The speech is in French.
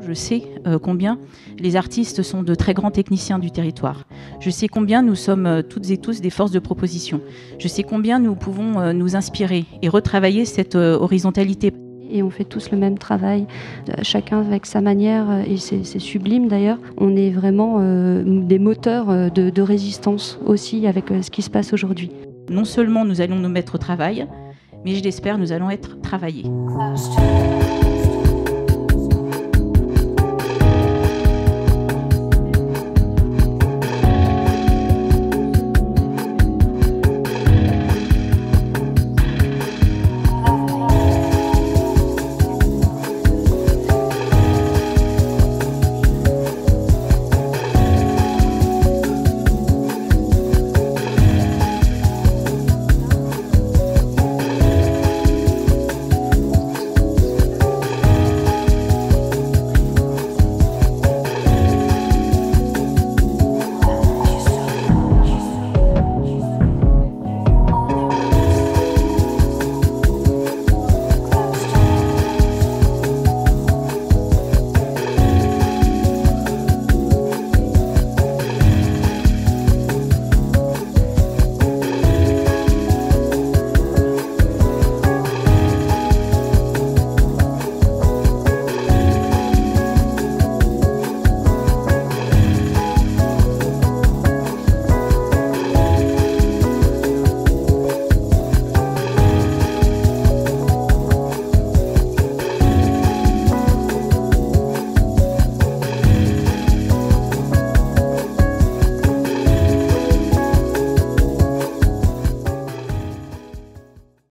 Je sais combien les artistes sont de très grands techniciens du territoire. Je sais combien nous sommes toutes et tous des forces de proposition. Je sais combien nous pouvons nous inspirer et retravailler cette horizontalité. Et on fait tous le même travail, chacun avec sa manière, et c'est sublime d'ailleurs. On est vraiment des moteurs de résistance aussi avec ce qui se passe aujourd'hui. Non seulement nous allons nous mettre au travail, mais je l'espère, nous allons être travaillés.